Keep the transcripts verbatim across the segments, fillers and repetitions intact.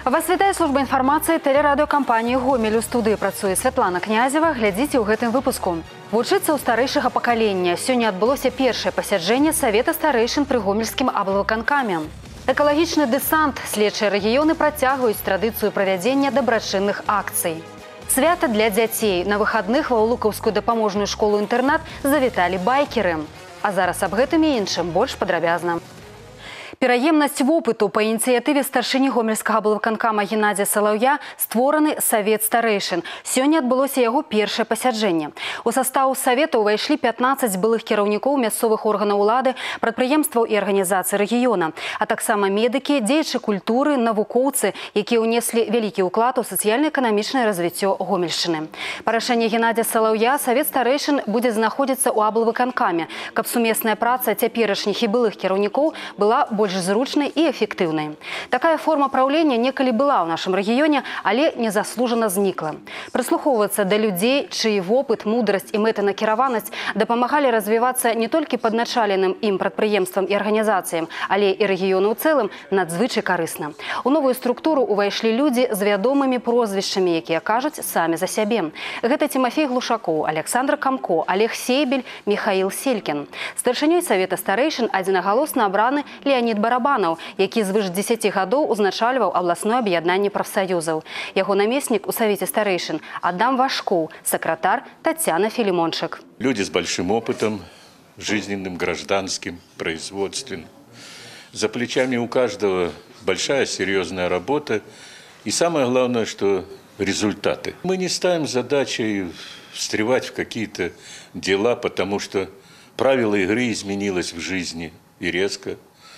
Вас вітае служба інфармацыі тэлерадыёкампаніі «Гомель». У студыі працуе Святлана Князева. Глядзіце ў гэтым выпуску. Вучыцца ў старэйшага пакалення. Сёння адбылося першае пасяджэнне Савета старэйшын пры гомельскім аблвыканкаме. Экалагічны дэсант. Следчыя рэгіёны працягваюць традыцыю правядзення дабрачынных акцый. Свята для дзяцей. На выхадных ва Улукаўскую дапаможную школу-інтэрнат завіталі байкеры. А зараз аб гэтым і іншым больш падрабязна. Пераемнасць вопыту па ініцыятыве старшыні гомельскага аблвыканкама Геннадзія Салаўя створаны Савет старэйшын. Сёння адбылося яго першае пасяджэнне. У састаў савета ўвайшлі пятнаццаць былых кіраўнікоў мясцовых органаў улады, прадпрыемстваў і арганізацый рэгіёна, а таксама медыкі, дзеячы культуры, навукоўцы, якія ўнеслі вялікі ўклад у сацыяльна-эканамічнае развіццё Гомельшчыны. Па рашэнні Геннадзія Салаўя Савет старэйшын будзе знаходзіцца ў аблвыканкаме, каб сумесная праца цяперашніх і былых кіраўнікоў была больш больш зручнай і эфектыўнай. Такая форма праўлення некалі была ў нашым рэгіёне, але незаслужана знікла. Прыслухоўвацца да людзей, чый вопыт, мудрасць і мэтанакіраванасць дапамагалі развівацца не толькі падначаленым ім прадпрыемствам і арганізацыям, але і рэгіёну ў цэлым надзвычай карысна. У новую структуру ўвайшлі людзі з вядомымі прозвішчамі, якія кажуць самі за сябе. Гэта Тимофей Глушакоў, Александр Камко, Олег Сейбель, Михаил Селькін. Старшынёй Савета старэйшын адзінагалосна абраны Леонид Барабанаў, які звыш дзесяці гадоў узначальваў абласное аб'яднанне прафсаюзаў. Яго намеснік у Савете старэйшын Адам Вашкоў, сакратар Татьяна Филимончик. Люди с большим опытом, жизненным, гражданским, производственным. За плечами у каждого большая серьезная работа. И самое главное, что результаты. Мы не ставим задачей встревать в какие-то дела, потому что правила игры изменилось в жизни и резко.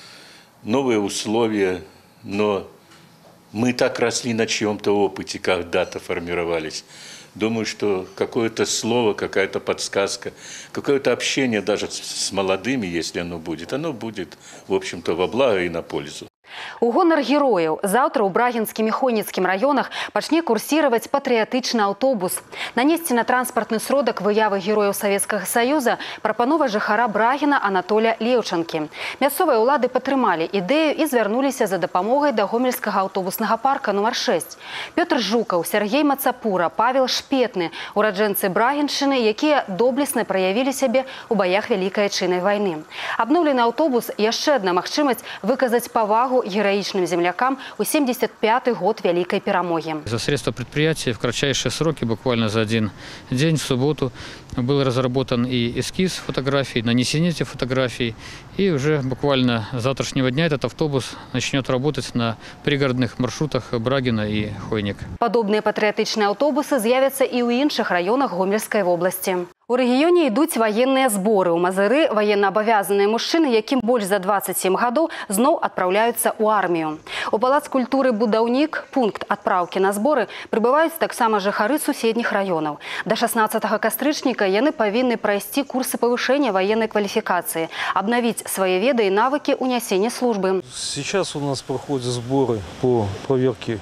Новые условия, но мы так росли на чьем-то опыте, когда-то формировались. Думаю, что какое-то слово, какая-то подсказка, какое-то общение даже с молодыми, если оно будет, оно будет, в общем-то, во благо и на пользу. У гонар герояў заўтра ў Брагінскім і Хойніцкім раёнах пачне курсіраваць патрыятычны аўтобус. Нанесці на транспартны сродак выявы герояў Савецкага Саюза прапанова жыхара Брагіна Анатоля Леўчанкі. Мясцовыя ўлады падтрымалі ідэю і звярнуліся за дапамогай да гомельскага аўтобуснага парка нумар шэсць. Пётр Жукаў, Сергей Мацапура, Павел Шпетны, ураджэнцы Брагіншчыны, якія доблесна праявілі сябе ў баях Вялікай Адчайнай вайны. Абноўлены аўтобус яшчэ адна магчымасць выказаць павагу героичным землякам у семьдесят пятый год Великой Перамоги. За средства предприятия в кратчайшие сроки, буквально за один день, в субботу, был разработан и эскиз фотографий, нанесение этих фотографий. И уже буквально с завтрашнего дня этот автобус начнет работать на пригородных маршрутах Брагина и Хойник. Подобные патриотичные автобусы з'явятся и у іншых районах Гомельской области. У рэгіёне ідуць ваенныя зборы. У Мазыры ваеннаабавязаныя мужчыны, якім больш за двадцать семь гадоў, зноў адпраўляюцца ў армію. У палац культуры «Будаўнік», пункт адпраўкі на зборы, прыбываюць таксама жыхары суседніх раёнаў. Да шаснаццатага кастрычніка яны павінны прайсці курсы павышэння военной кваліфікацыі, абнавіць свае веды і навыкі ў нясенні службы. Сейчас у нас проходят сборы по проверке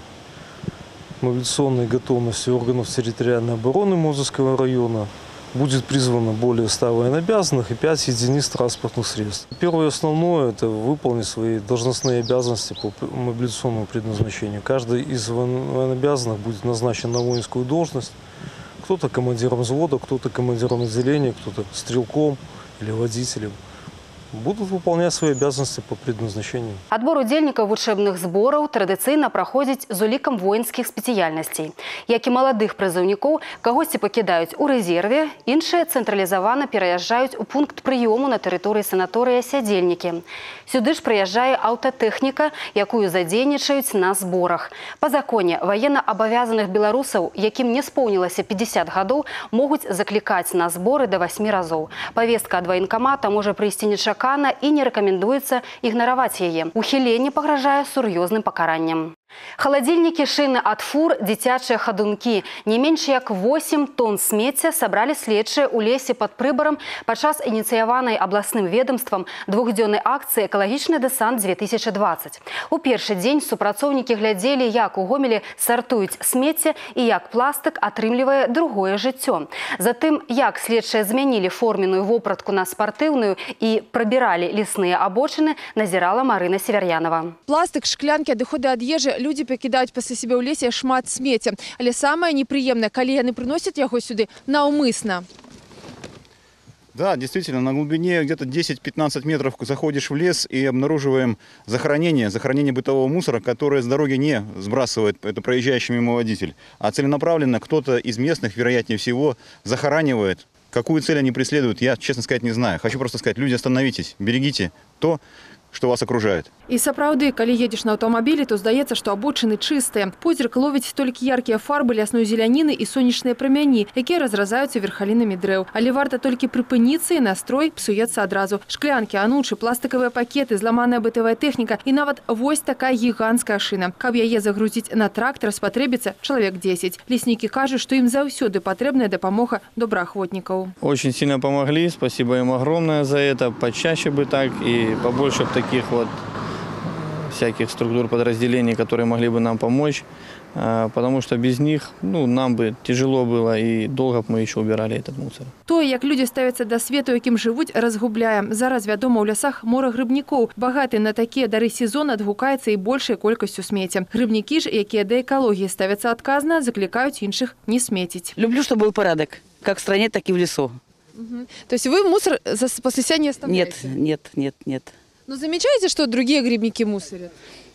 мобилизационной готовности органов территориальной обороны Мозырского района. Будет призвано более ста военнообязанных и пять единиц транспортных средств. Первое и основное – это выполнить свои должностные обязанности по мобилизационному предназначению. Каждый из военнообязанных будет назначен на воинскую должность. Кто-то командиром взвода, кто-то командиром отделения, кто-то стрелком или водителем. Будут выполнять свои обязанности по предназначению. Отбор удзельнікаў вучэбных збораў традыцыйна праходзіць з улікам воінскіх спецыяльнасцей. Як і маладых прызыўнікоў, кагосьці пакідаюць у рэзерве, іншыя цэнтралізавана пераязджаюць у пункт прыёму на тэрыторыі санаторыя сядзельнікі. Сюды ж прыязджае аўтатэхніка, якую задзейнічаюць на зборах. Па законе ваенна-абавязаных беларусаў, якім не споўнілася пятьдесят гадоў, могуць заклікаць на зборы да восьмі разоў. Павестка ад ваенкамата можа прыйсці нечакана и не рекомендуется игноровать ее. Ухиленне пагражае сур'ёзным пакараннем. Холодильники, шины от фур, дзіцячыя хадункі. Не менш як восемь тонн смецця сабралі следчыя ў лесе пад Прыбарам падчас ініцыяванай абласным ведомствам двухдзённай акцыі «Экалагічны дэсант две тысячи двадцать». У першы дзень супрацоўнікі глядзелі, як у Гомелі сартуюць смецце і як пластык атрымлівае другое жыццё. Затым, як следчыя змянілі форменную вопратку на спартыўную і прабіралі лесныя абочыны, назірала Марына Северянова. Пластик, шклянки, адыходы ад ежы люди пакідаюць пасля сябе ў лесе шмат смецця. Але самае непрыемнае, калі яны прыносяць яго сюды наўмысна. Да, действительно, на глубине где-то десять-пятнадцать метров заходишь в лес и обнаруживаем захоронение, захоронение бытового мусора, которое с дороги не сбрасывает это проезжающий мимо водитель, а целенаправленно кто-то из местных, вероятнее всего, захоранивает. Какую цель они преследуют, я, честно сказать, не знаю. Хочу просто сказать, люди, остановитесь, берегите то, что вас окружает. І сапраўды, калі едзеш на аўтамабілі, то здаецца, што абочыны чыстыя. Позірк ловіць толькі яркія фарбы лясной зеляніны і сонечныя прамяні, якія разразаюцца верхалінамі дрэў. Але варта толькі прыпыніцца, і настрой псуецца адразу. Шклянкі, анучы, пластикавыя пакеты, зламаная бытавая тэхніка і нават вось такая гіганцкая шына. Каб яе загрузіць на трактор, спатрэбіцца чалавек дзесяць. Леснікі кажуць, што ім заўсёды патрэбная дапамога добраахвотнікаў. Очень сильно помогли, спасибо им огромное за это. Почаще бы так и побольше бы таких вот всяких структур подразделений, которые могли бы нам помочь, потому что без них, ну, нам бы тяжело было и долго мы еще убирали этот мусор. То, як люди ставяцца да свету, якім жывуць, разгубляе. Зараз вядома, ў лясах мора грыбнікоў. Багаты на такія дары сезон адгукаецца і большай колькасцю смецця. Грыбнікі ж, якія да экалогіі ставяцца адказна, заклікаюць іншых не смеціць. Люблю, чтобы был порядок, как в стране, так и в лесу. Угу. То есть вы мусор после себя не оставляете? Нет, нет, нет, нет. Но замечаете, что другие грибники мусорят?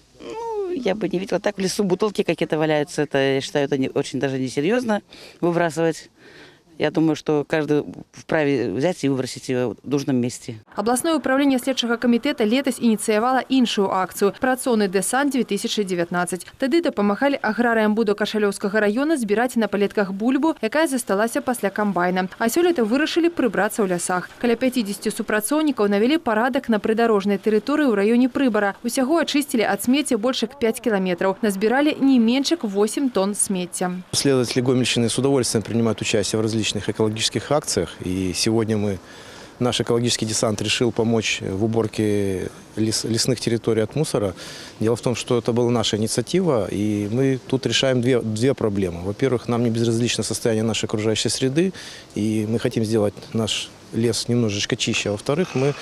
Ну, я бы не видела. Так в лесу бутылки какие-то валяются. Это, я считаю, это не, очень даже несерьезно выбрасывать. Я думаю, что каждый вправе взять и выбросить его в нужном месте. Областное управление следчага комитета летась инициировало іншую акцию «Працоўны десант две тысячи девятнадцать». Тады дапамагалі аграрыям Будо-Кашалёўскага района збіраць на палетках бульбу, якая засталася пасля камбайна. А сёлета вырашылі прыбрацца ў лясах. Каля пятидесяти супрацоўнікаў навялі парадак на прыдарожнай тэрыторыі ў раёне Прыбара. Усяго ачысцілі ад смецця больш як пять километров. Назбіралі не менш як восемь тонн смецця. Следователи Гомельщины с удовольствием принимают участие в различных экологических акциях. И сегодня мы, наш экологический десант решил помочь в уборке лес, лесных территорий от мусора. Дело в том, что это была наша инициатива, и мы тут решаем две, две проблемы. Во-первых, нам не безразлично состояние нашей окружающей среды, и мы хотим сделать наш лес немножечко чище. А во-вторых, мы,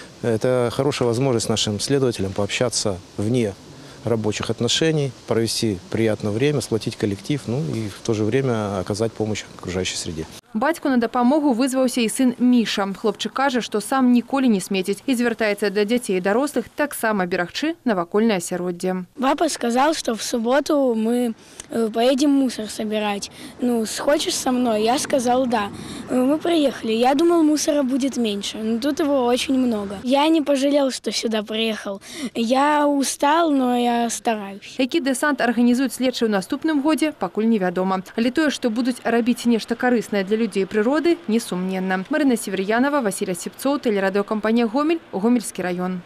это хорошая возможность нашим следователям пообщаться вне рабочих отношений, провести приятное время, сплотить коллектив, ну и в то же время оказать помощь окружающей среде. Бацьку на дапамогу вызваўся і сын Міша. Хлопчык кажа, што сам ніколі не смеціць і звяртаецца да дзяцей і дарослых таксама берагчы навакольнае асяроддзе. Папа сказал, что в субботу мы поедем мусор собирать. Ну, хочешь со мной? Я сказал да. Мы приехали. Я думал, мусора будет меньше, но тут его очень много. Я не пожалел, что сюда приехал. Я устал, но я стараюсь. Які десант арганізуюць следчыя ў наступным годзе, пакуль невядома. Але тое, што будуць рабіць нешта карыснае для людей и природы, несумненно. Марина Северьянова, Василий Осипцов, телерадиокомпания «Гомель», Гомельский район.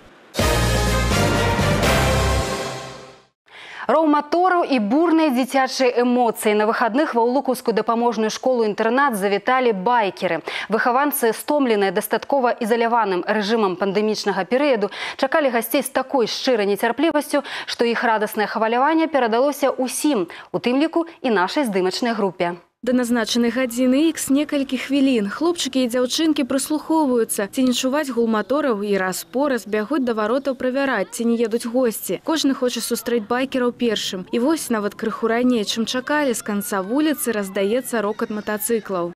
Роў матораў і бурныя дзіцячыя эмоцыі. На выхадных ва Ўлукаўскую дапаможную школу-інтэрнат завіталі байкеры. Выхаванцы, стомленыя дастаткова ізаляваным рэжымам пандэмічнага перыяду, чакалі гасцей з такой шчырай нецярплівасцю, што іх радаснае хваляванне перадалося ўсім, у тым ліку і нашай здымачнай групе. Да назначанай гадзіны ікс некалькі хвілін. Хлопчыкі і дзяўчынкі прыслухоўваюцца, ці не чуваць гул матораў і раз-пораз бягуць да варотаў правяраць, ці не едуць госці. Кожны хоча сустрэць байкераў першым. І вось нават крыху раней, чым чакалі, з канца вуліцы раздаецца рокат матацыклаў.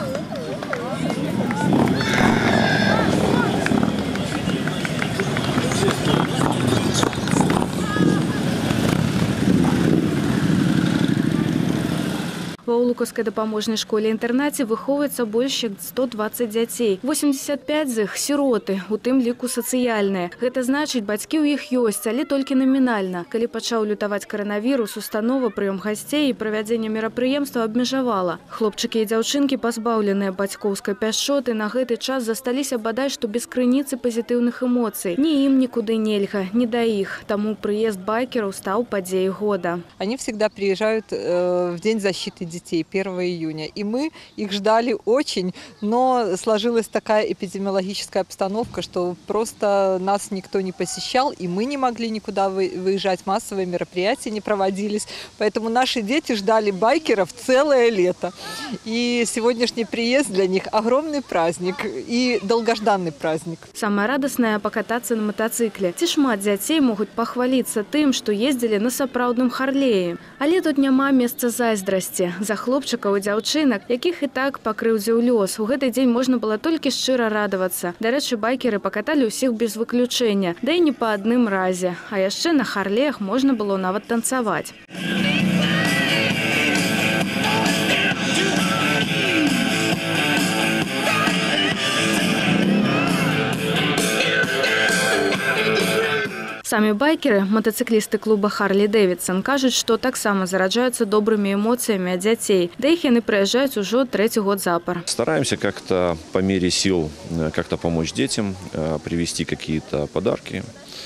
Ва Ўлукаўскай дапаможнай школе-інтэрнаце выхоўваецца больш як сто дваццаць дзяцей. восемьдесят пять з іх сіроты, у тым ліку сацыяльныя. Гэта значыць, бацькі ў іх ёсць, але толькі намінальна. Калі пачаў лютаваць каранавірус, установа прыём гасцей і правядзенне мерапрыемства абмежавала. Хлопчыкі і дзяўчынкі, пазбаўленыя бацькоўскай пяшчоты, на гэты час засталіся бадай што без крыніцы пазітыўных эмоцый. Ні ім нікуды нельга, ні да іх. Таму прыезд байкераў стаў падзеяй года. Они всегда приезжают э, в День защиты детей. детей первого июня. И мы их ждали очень, но сложилась такая эпидемиологическая обстановка, что просто нас никто не посещал, и мы не могли никуда выезжать, массовые мероприятия не проводились. Поэтому наши дети ждали байкеров целое лето. И сегодняшний приезд для них огромный праздник и долгожданный праздник. Самое радостное – покататься на мотоцикле. Ці шмат дзяцей могуць пахваліцца тым, што ездзілі на сапраўдным харлеі. Але тут няма месца зайздрасці. За хлопчыкаў і дзяўчынак, якіх і так пакрыўдзіў лёс. У гэты дзень можна было толькі шчыра радавацца. Дарэчы, байкеры пакаталі ўсіх без выключэння. Да і не па адным разе. А яшчэ на харлеях можна было нават танцаваць. Самі байкеры, мотоциклисты клуба Харли Дэвидсон, кажуць, што таксама зараджаюцца добрымі эмоцыямі ад дзяцей. Да іх яны прыязджаюць ужо трэці год запар. Стараемся как-то по мере сил как-то помочь детям, привезти какие-то подарки,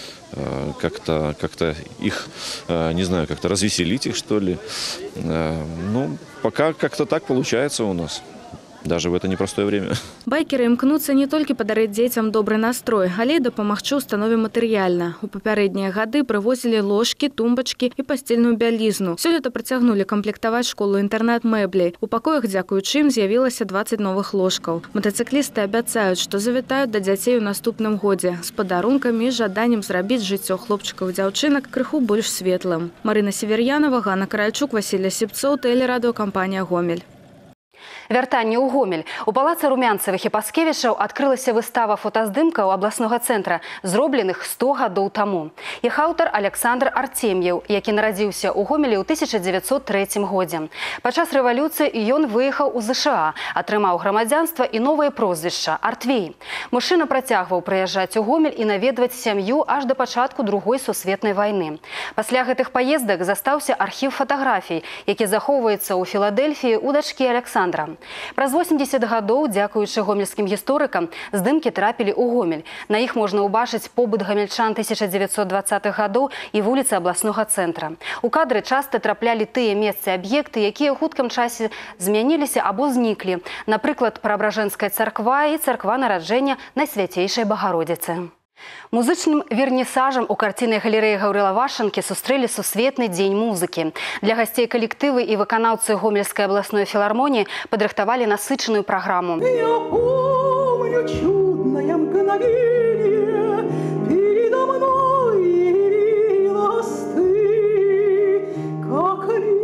как-то как-то их, не знаю, как-то развеселить их, что ли. Ну, пока как-то так получается у нас. Даже в это непростое время. Байкеры імкнуцца не толькі падарыць дзецям добры настрой, але і дапамагчы установе матэрыяльна. У папярэднія гады прывозілі ложкі, тумбачкі і пасцельную бялізну. Сёлета працягнулі камплектаваць школу-інтэрнат мэбляй. У пакоях, дзякуючы ім, з'явілася дваццаць новых ложкаў. Матацыклісты абяцаюць, што завітаюць да дзяцей у наступным годзе з падарункамі і жаданнем зрабіць жыццё хлопчыкаў і дзяўчынак крыху больш светлым. Марына Север'янова, Ганна Каральчук, Васіль Сіпцоў, тэлерадыёкампанія «Гомель». Вяртанне ў Гомель. У палацы Румянцевых і Паскевічаў адкрылася выстава фотаздымкаў абласнога цэнтра, зробленых сто гадоў таму. Іх аўтар Александр Артем'еў, які нарадзіўся ў Гомелі ў тысяча дзевяцьсот трэцім годзе. Падчас рэвалюцыі ён выехаў у ЗША, атрымаў грамадзянства і новае прозвішча – Артвей. Мужчына працягваў прыязджаць у Гомель і наведваць сям'ю аж да пачатку Другой сусветнай вайны. Пасля гэтых паездак застаўся архіў фатаграфій, які захоўваецца ў Філадельфіі ў дачкі Александра. Праз восемьдесят гадоў, дзякуючы гомельскім гісторыкам, здымкі трапілі ў Гомель. На іх можна ўбачыць побыт гамельчан тысяча дзевяцьсот дваццатых гадоў і вуліцы абласнога цэнтра. У кадры часта траплялі тыя месцы аб'екты, якія ў хуткім часе змяніліся або зніклі. Напрыклад, Преображенская царква і царква нараджэння Найсвяцейшай Багародзіцы. Музычным вернісажам у карцінай галерэі Гаўрыла Вашанкі сустрэлі сусветны дзень музыкі. Для гасцей калектывы і выканаўцы Гомельскай абласной філармоніі падрыхтавалі насычаную праграму. Я помню чудное мгновение, передо мной явилась ты, как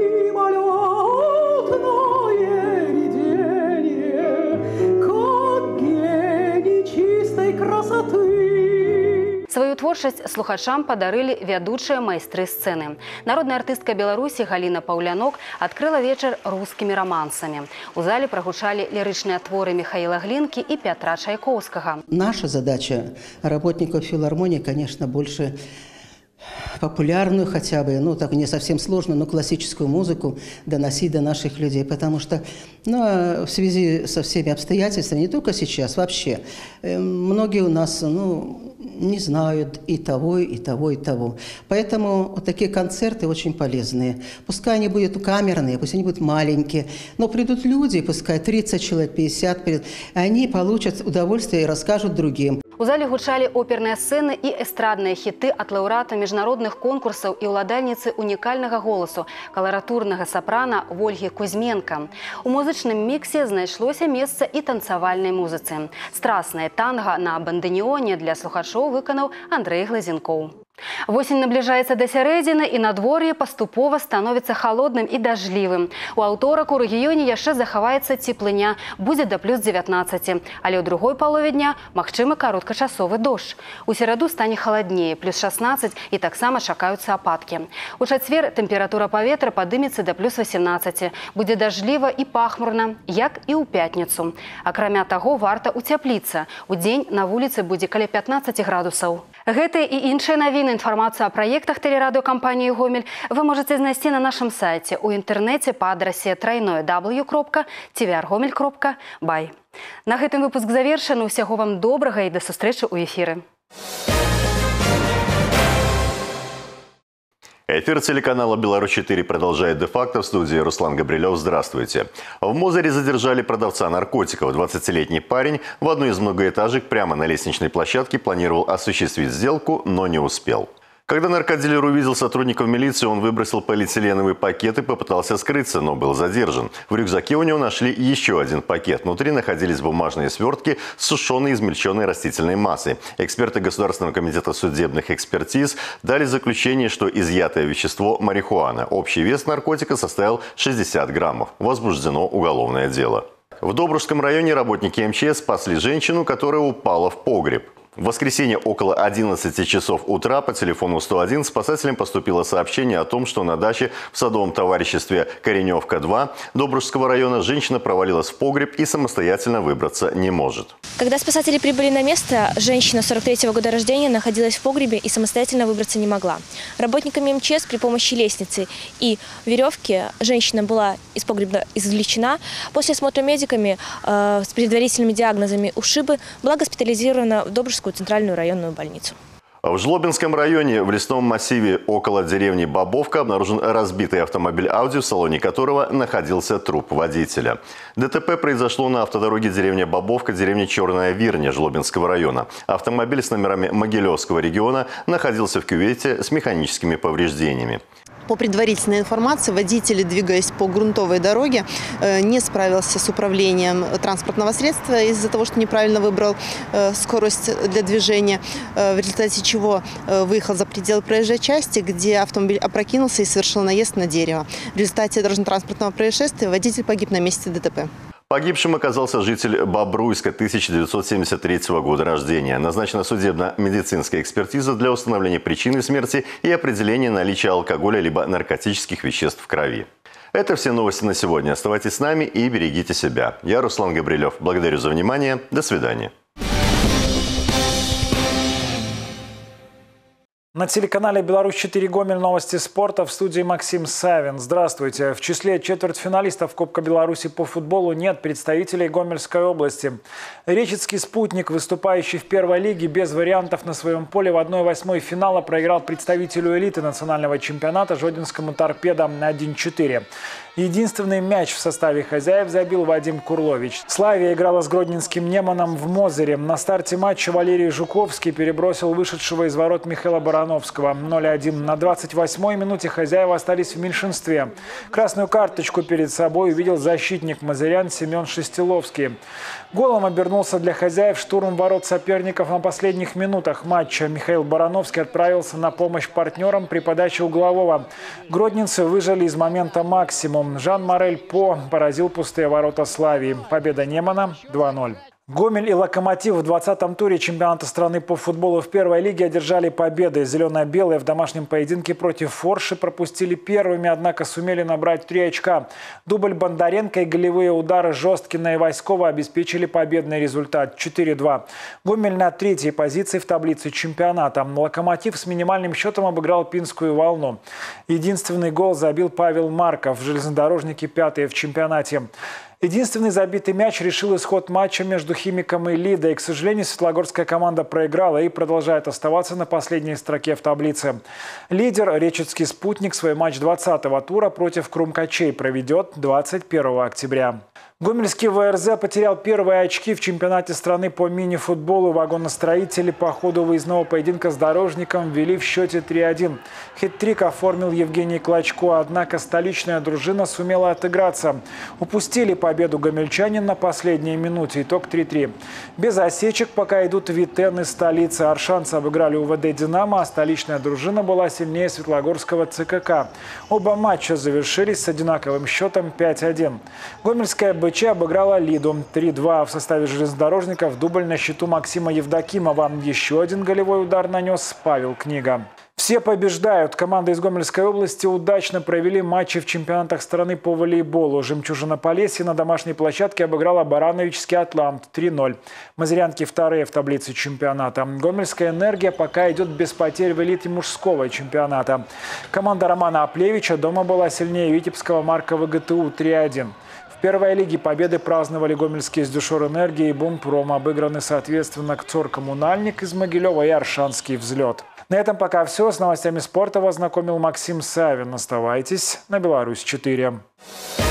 мимолетное видение, как гений чистой красоты. Сваю творчасць слухачам падарылі вядучыя майстры сцэны. Народная артыстка Беларусі Галіна Паўлянок адкрыла вечар рускімі романсамі. У зале прагучалі лірычныя творы Михаила Глинки и Петра Чайковского. Наша задача работников филармонии, конечно, больше популярную хотя бы, ну так не совсем сложно, но классическую музыку доносить до наших людей, потому что ну, в связи со всеми обстоятельствами, не только сейчас, вообще, многие у нас ну, не знают и того, и того, и того. Поэтому вот такие концерты очень полезные. Пускай они будут камерные, пусть они будут маленькие, но придут люди, пускай тридцать человек, пятьдесят, они получат удовольствие и расскажут другим. У зале гучалі оперныя сцэны і эстрадныя хіты ад лаўрэата міжнародных конкурсаў і ўладальніцы унікальнага голасу каларатурнага сапрана Вольгі Кузьменка. У музычным міксе знайшлося месца і танцавальнай музыцы. Страснае танга на бандэнеоне для слухачоў выканаў Андрэй Глазенкоў. Восень наближаецца да сярэдзіны і надвор'е паступова становіцца халодным і дажджлівым. У аўторак у рэгіёне яшчэ захаваецца цеплыня, будзе да плюс дзевятнаццаць, але ў другой палове дня магчымы кароткачасовы дождж. У сераду стане халаднее, плюс шаснаццаць, і таксама чакаюцца ападкі. У чацвер тэмпература паветра падымецца да плюс васемнаццаць, будзе дажджліва і пахмурна, як і ў пятніцу. Акрамя таго, варта уцяпліцца. Удзень на вуліцы будзе каля пятнаццаць градусаў. Гэтыя і іншыя навіны, інфармацыю о проектах телерадиокомпании «Гомель» вы можете знайсці на нашем сайте у интернете по адресе тройное w кропка tvr-гомель кропка бай. На гэтым выпуск завершаны. Усяго вам добрага і да сустрэчы ў эфіры. Эфир телеканала «Беларусь четыре» продолжает де-факто. В студии Руслан Габрилев. Здравствуйте. В Мозыре задержали продавца наркотиков. двадцатилетний парень в одной из многоэтажек прямо на лестничной площадке планировал осуществить сделку, но не успел. Когда наркодилер увидел сотрудников милиции, он выбросил полиэтиленовый пакет и попытался скрыться, но был задержан. В рюкзаке у него нашли еще один пакет. Внутри находились бумажные свертки с сушеной измельченной растительной массой. Эксперты Государственного комитета судебных экспертиз дали заключение, что изъятое вещество – марихуана. Общий вес наркотика составил шестьдесят граммов. Возбуждено уголовное дело. В Добружском районе работники эм че эс спасли женщину, которая упала в погреб. В воскресенье около одиннадцати часов утра по телефону сто один спасателям поступило сообщение о том, что на даче в садовом товариществе Кореневка-два Добружского района женщина провалилась в погреб и самостоятельно выбраться не может. Когда спасатели прибыли на место, женщина сорок третьего года рождения находилась в погребе и самостоятельно выбраться не могла. Работниками эм че эс при помощи лестницы и веревки женщина была из погреба извлечена. После осмотра медиками э, с предварительными диагнозами ушибы была госпитализирована в Добружскую центральную районную больницу. В Жлобинском районе в лесном массиве около деревни Бобовка обнаружен разбитый автомобиль «Ауди», в салоне которого находился труп водителя. ДТП произошло на автодороге деревня Бобовка, деревня Черная Вирня Жлобинского района. Автомобиль с номерами Могилевского региона находился в кювете с механическими повреждениями. По предварительной информации, водитель, двигаясь по грунтовой дороге, не справился с управлением транспортного средства из-за того, что неправильно выбрал скорость для движения, в результате чего выехал за пределы проезжей части, где автомобиль опрокинулся и совершил наезд на дерево. В результате дорожно-транспортного происшествия водитель погиб на месте ДТП. Погибшим оказался житель Бобруйска тысяча девятьсот семьдесят третьего года рождения. Назначена судебно-медицинская экспертиза для установления причины смерти и определения наличия алкоголя либо наркотических веществ в крови. Это все новости на сегодня. Оставайтесь с нами и берегите себя. Я Руслан Габрилев. Благодарю за внимание. До свидания. На телеканале «Беларусь четыре» Гомель, новости спорта, в студии Максим Савин. Здравствуйте. В числе четвертьфиналистов Кубка Беларуси по футболу нет представителей Гомельской области. Речицкий «Спутник», выступающий в первой лиге без вариантов на своем поле, в одной восьмой финала проиграл представителю элиты национального чемпионата Жодинскому «Торпедо» на один четыре. Единственный мяч в составе хозяев забил Вадим Курлович. «Славия» играла с гродненским «Неманом» в Мозыре. На старте матча Валерий Жуковский перебросил вышедшего из ворот Михаила Барановского. ноль один. На двадцать восьмой минуте хозяева остались в меньшинстве. Красную карточку перед собой увидел защитник мозырян Семен Шестиловский. Голом обернулся для хозяев штурм ворот соперников на последних минутах матча. Михаил Барановский отправился на помощь партнерам при подаче углового. Гродненцы выжили из момента максимум. Жан-Марель По поразил пустые ворота «Славии». Победа Немана два ноль. Гомель и «Локомотив» в двадцатом туре чемпионата страны по футболу в первой лиге одержали победы. Зелено-белые в домашнем поединке против «Форши» пропустили первыми, однако сумели набрать три очка. Дубль Бондаренко и голевые удары Жесткина и Васькова обеспечили победный результат четыре два. Гомель на третьей позиции в таблице чемпионата. «Локомотив» с минимальным счетом обыграл Пинскую «Волну». Единственный гол забил Павел Марков. Железнодорожники пятые в чемпионате. Единственный забитый мяч решил исход матча между «Химиком» и «Лидой». К сожалению, светлогорская команда проиграла и продолжает оставаться на последней строке в таблице. Лидер Речицкий «Спутник» свой матч двадцатого тура против Крумкачей проведет двадцать первого октября. Гомельский вэ эр зэ потерял первые очки в чемпионате страны по мини-футболу. Вагоностроители по ходу выездного поединка с «Дорожником» ввели в счете три один. Хет-трик оформил Евгений Клочко, однако столичная дружина сумела отыграться. Упустили победу гомельчанин на последней минуте. Итог три три. Без осечек пока идут Витен из столицы. Аршанцы обыграли у вэ дэ «Динамо», а столичная дружина была сильнее Светлогорского цэ ка ка. Оба матча завершились с одинаковым счетом пять один. Гомельская бэ че обыграла «Лиду» три два. В составе железнодорожников дубль на счету Максима Евдокимова. Еще один голевой удар нанес Павел Книга. Все побеждают. Команды из Гомельской области удачно провели матчи в чемпионатах страны по волейболу. «Жемчужина Полесья» на домашней площадке обыграла Барановичский «Атлант» три ноль. Мозырянки вторые в таблице чемпионата. Гомельская «Энергия» пока идет без потерь в элите мужского чемпионата. Команда Романа Аплевича дома была сильнее витебского Марка вэ гэ тэ у три один. В первой лиге победы праздновали гомельские «Сдюшор Энергия» и «Бумпром». Обыграны, соответственно, «Кцор Коммунальник» из Могилева и «Аршанский взлет». На этом пока все. С новостями спорта вас знакомил Максим Савин. Оставайтесь на Беларусь четыре.